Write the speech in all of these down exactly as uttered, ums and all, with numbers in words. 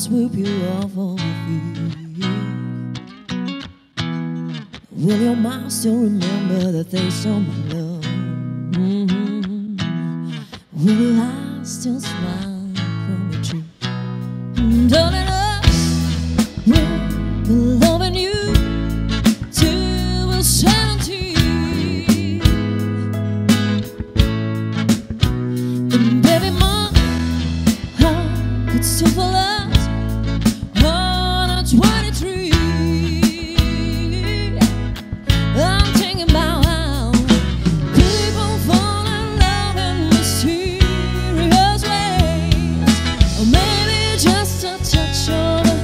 swoop you off of your feet. Will your mind still remember the taste of my love? Mm-hmm. Will your eyes still smile from your cheek? Darling, I will be loving you till eternity. And baby, my heart could still fall out on a twenty-three. I'm thinking about how people fall in love in mysterious ways, or maybe just a touch of the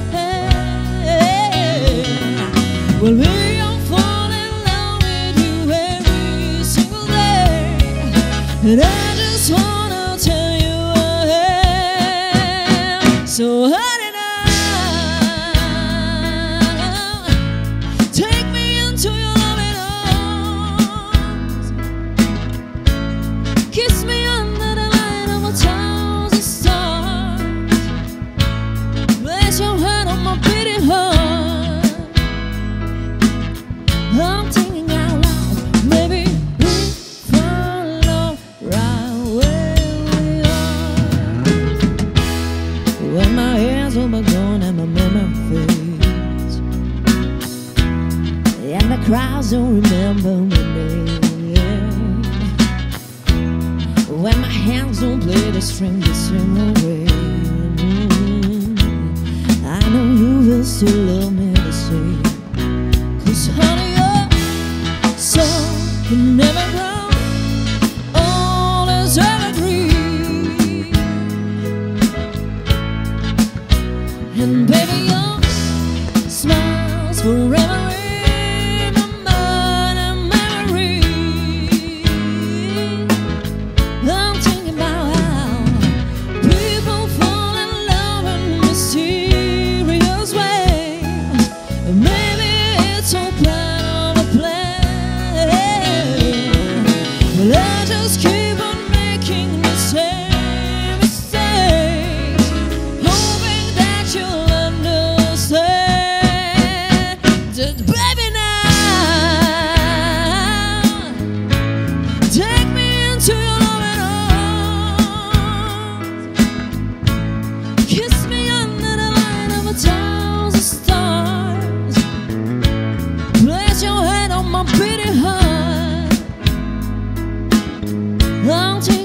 hand. Well, we all fall in love with you every single day, and I just wanna tell you I am. So honey, now take me into your loving arms, kiss me under the light of a thousand stars, place your hand on my beating heart. I'm thinking out loud, maybe we follow right where we are. When my hands are gone and my memory fades, and the crowds don't remember my name, when my hands don't play the string the same way, mm, I know you will still love me the same. 'Cause honey, your soul can never grow old as evergreen. And baby, your smile's forever in my mind and memory. I'm thinking about how people fall in love in mysterious ways. Maybe it's all part of a plan. Well, I just keep on making the same mistakes, hoping that you'll understand. Just baby, now take me into your loving arms, kiss me under the light of a thousand stars, place your hand on my beating heart. I'm